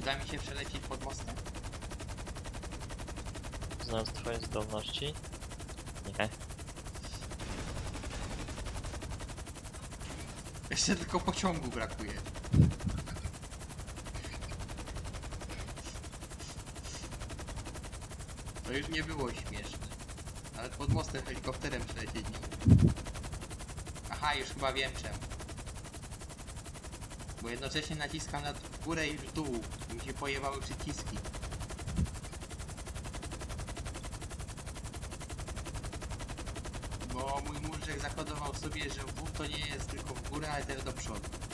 Uda mi się przelecieć pod mostem? Znając twoje zdolności? Nie. Jeszcze tylko pociągu brakuje. To już nie było śmieszne. Ale pod mostem helikopterem przelecieć nie mogę. Aha, już chyba wiem czemu. Bo jednocześnie naciskam na górę i w dół. Mi się pojebały przyciski. Bo mój mózg zakodował sobie, że W to nie jest tylko w górę, ale też do przodu.